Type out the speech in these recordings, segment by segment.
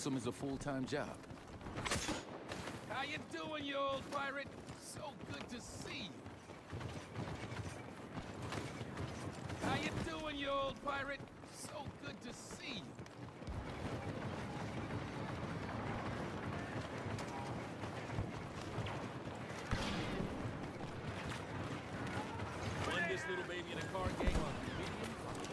lonesome as a full-time job. How you doing, you old pirate? So good to see you. How you doing, you old pirate? So good to see you. Won this little baby in a card game on convenience.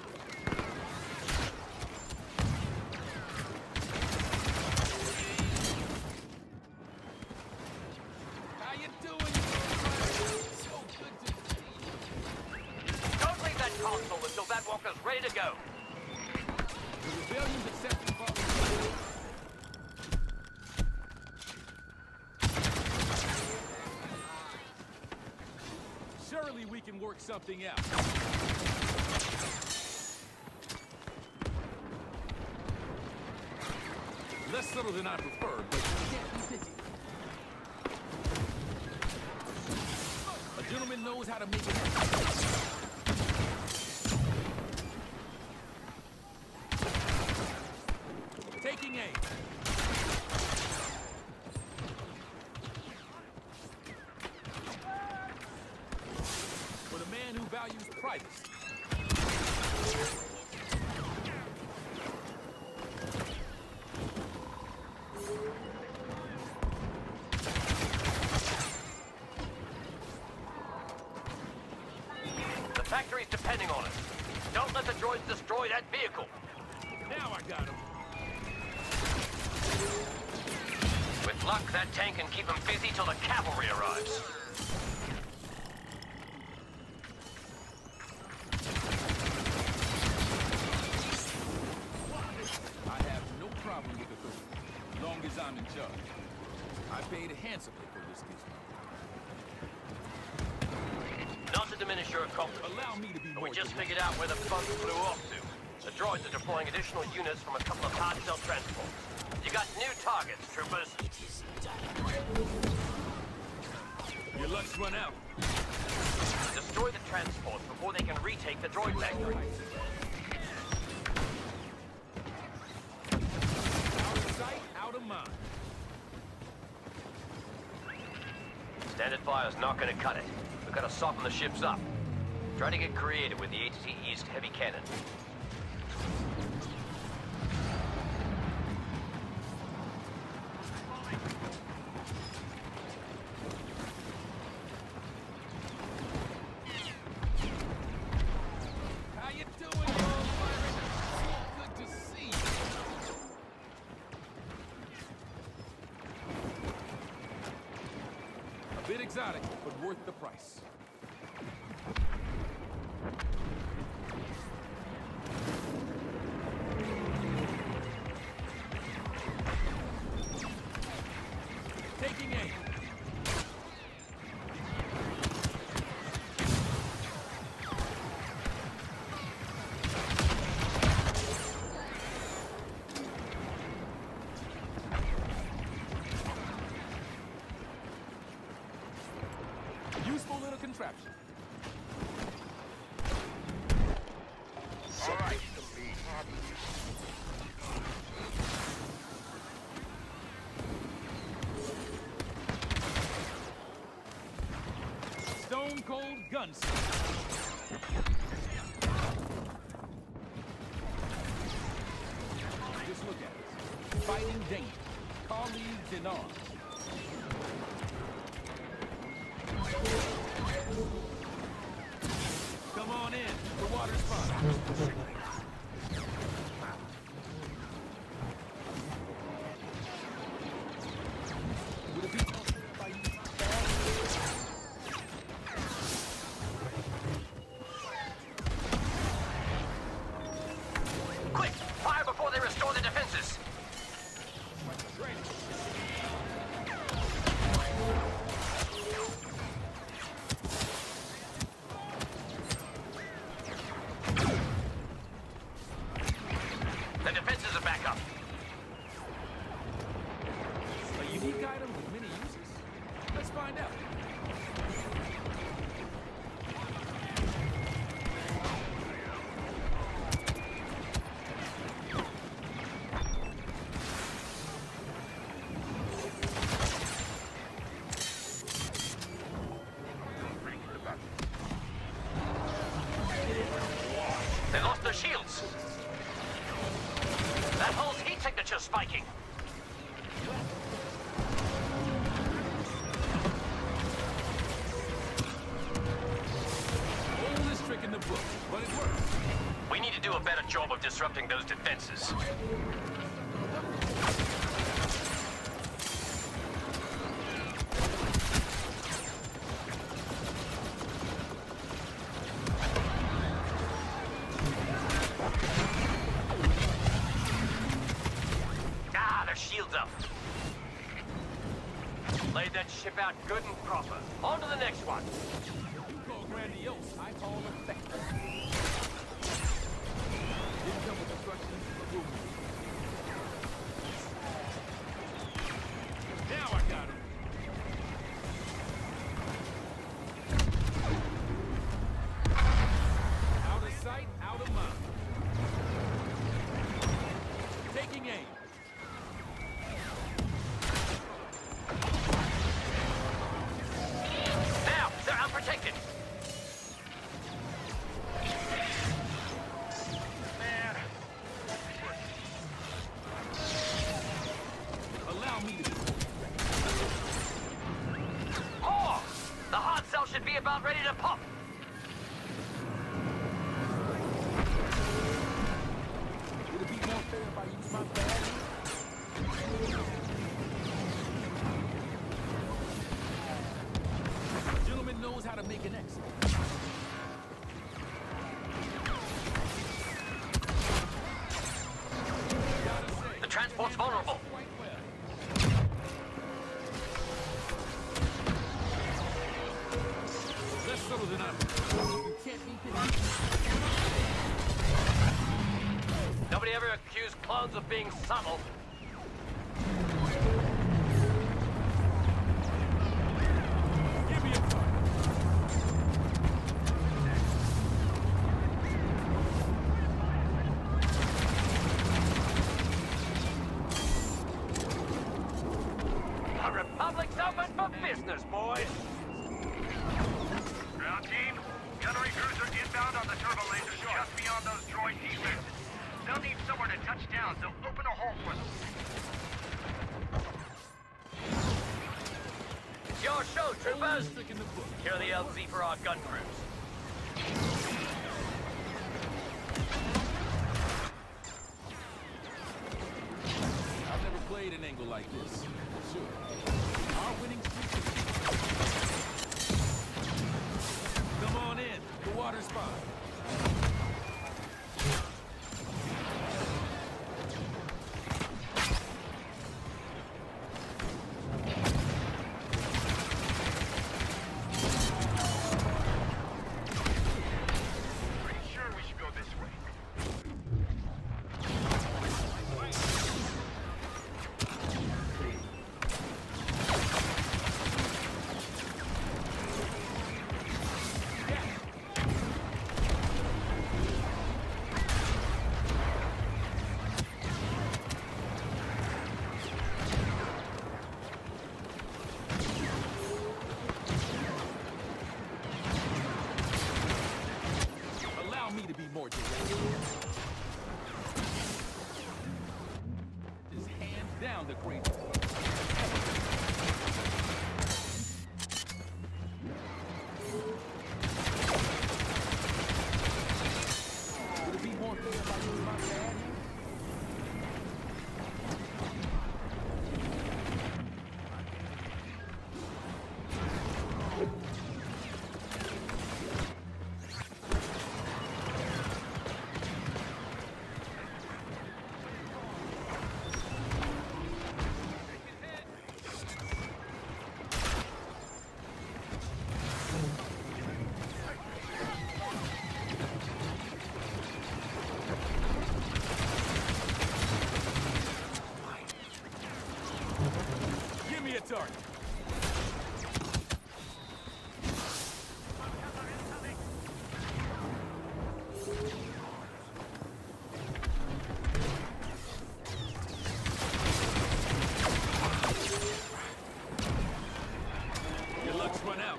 How you doing, you old pirate? So good to see you. Don't leave that console until that walker's ready to go. The rebellion's accepting father. Surely we can work something out. Less subtle than I prefer, but you can't be picky. A gentleman knows how to make it happen. Taking aim. For the man who values privacy. The factory's depending on it. Don't let the droids destroy that vehicle. Now I got him. With luck, that tank can keep them busy till the cavalry arrives. I have no problem with the crew, as long as I'm in charge. I paid handsomely for this gizmo. Not to diminish your accomplishment, Allow me to be but more we just direct. figured out where the funds flew off to. The droids are deploying additional units from a couple of hard shell transports. You got new targets, troopers. Your luck's run out. Destroy the transports before they can retake the droid factory. Out of sight, out of mind. Standard fire's not gonna cut it. We've got to soften the ships up. Try to get creative with the HT East heavy cannon. How you doing, you old pirate? So good to see you. A bit exotic, but worth the price. Taking aim. Useful little contraption. All right. Stone cold gunsmith. Just look at us. Fighting danger. Colleagues in arms. Come on in. The water's fine. Would it be possible if I used Quick! Fire before they restore the defenses! training? The defenses are back up. A unique item with many uses? Let's find out. spiking. Oldest trick in the book, but it works. We need to do a better job of disrupting those defenses. Shields up. Laid that ship out good and proper. On to the next one. You call grandiose, I call effective. Didn't come with instructions, but we'll move. Now I got him. Out of sight, out of mind. Taking aim. Unprotected. Man. Allow me to... Oh! The hard cell should be about ready to pop. Would it be more fair if I use my bag? Gentleman knows how to make an exit. The transport's vulnerable. Quite well. Less subtle than I. You can't beat this. Nobody ever accused clones of being subtle. Give me a target. The Republic's open for business, boys. Ground team, gunnery cruiser inbound on the turbo lasers just beyond those droid defenses. They'll need somewhere to touch down, so open a hole for them. Your show, troopers. Trick in the book. Here the LZ for our gun crews. I've never played an angle like this. Sure. Our winning streak is... Come on in. The water spot. Pretty sure we should go this way. Allow me to be more direct. Is hands down the greatest. Would it be more fair if I use my bag? Give me a target. Your luck's run out.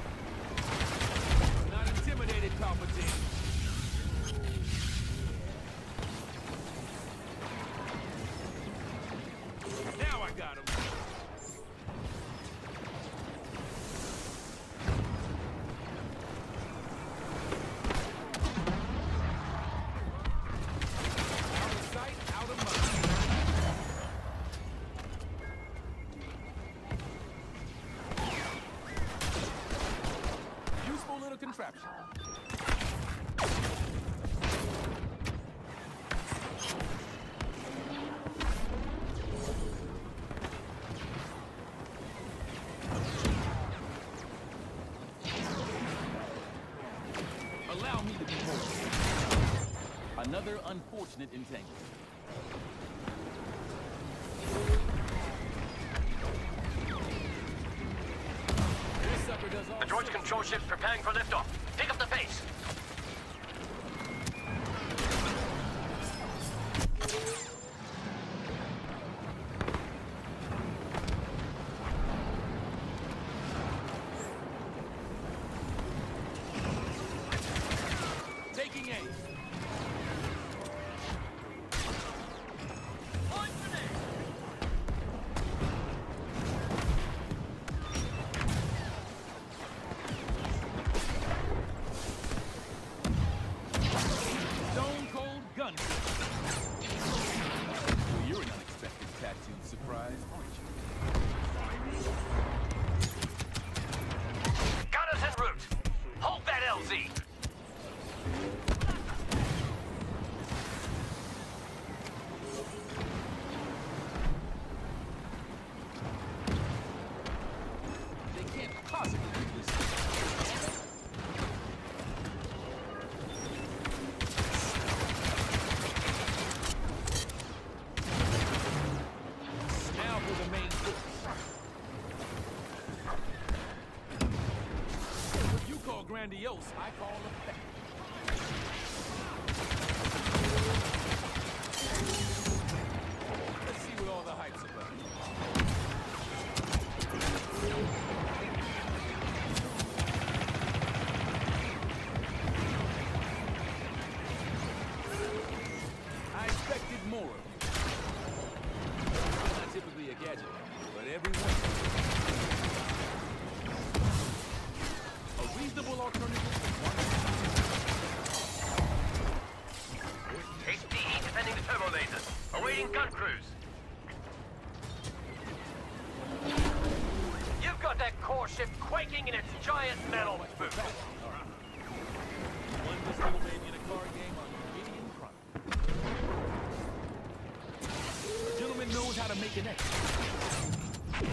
Not intimidated, Palpatine. unfortunate entanglement. This sucker does all The droid's sorts. control ship's preparing for liftoff. Pick up the pace. Taking aim. Stone cold gun. Well, you're an unexpected tattooed surprise, aren't you? Gunners en route. Hold that LZ. They can't possibly do this. Now for the main course. What you call grandiose, I call effective. Let's see what all the hype's about. I expected more of you. I'm not typically a gadget, but every once in a while. A reasonable alternative to one. HTE defending the turbo lasers. Awaiting gun crews. You've got that core ship quaking in its giant metal boot. One this little baby in a card game on Gideon Chronicle. A gentleman knows how to make an exit.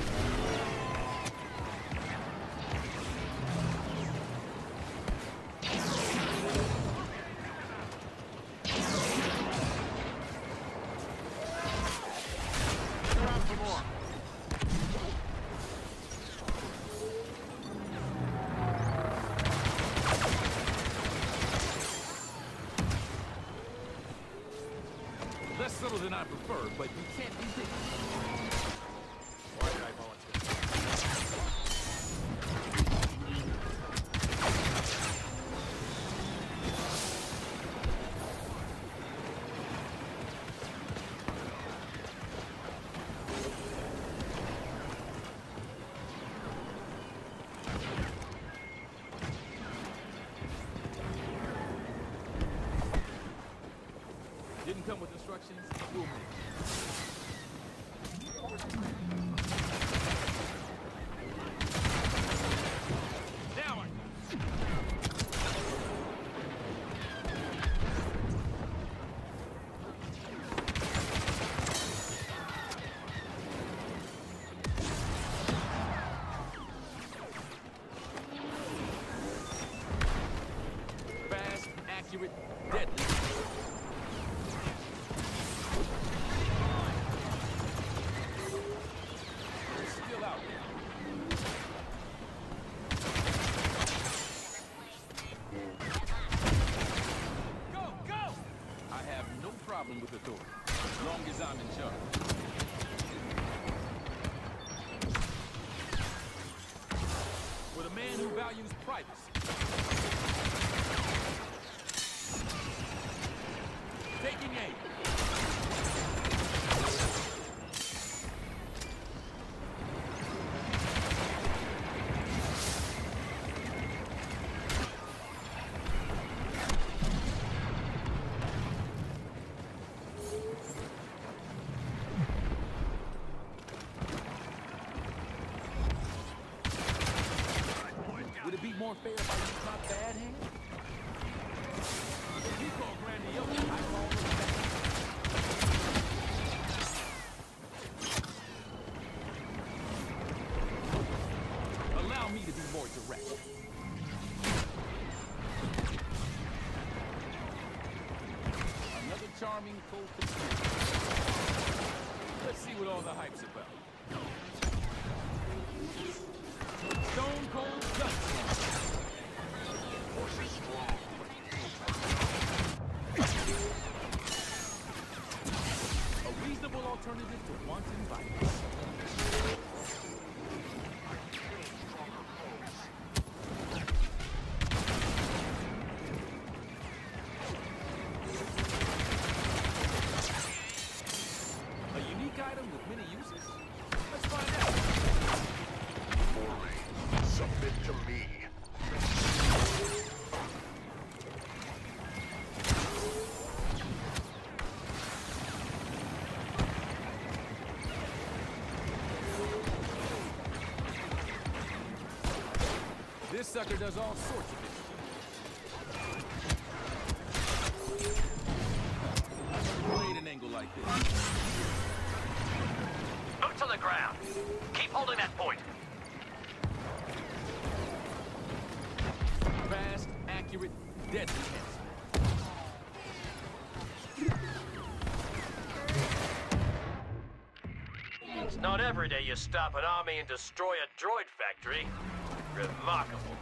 Around for more. Less subtle than I prefer, but you can't be picky. Why did I volunteer? Didn't come with instructions? We'll make it. Now I... Fast, accurate, deadly. It's still out there. Go, go! I have no problem with authority, as long as I'm in charge. With a man who values privacy. Taking aim. Would it be more fair if I used my bad hand? You call grandiose, I call effective. Allow me to be more direct. Another charming co-conspirator. Let's see what all the hype's about. Stone Cold Gunslinger. A reasonable alternative to wanton violence. A unique item with many uses? Let's find out. Submit to me. This sucker does all sorts of things. Played an angle like this. Boot to the ground. Keep holding that point. Fast, accurate, deadly hits. It's not every day you stop an army and destroy a droid factory. Remarkable.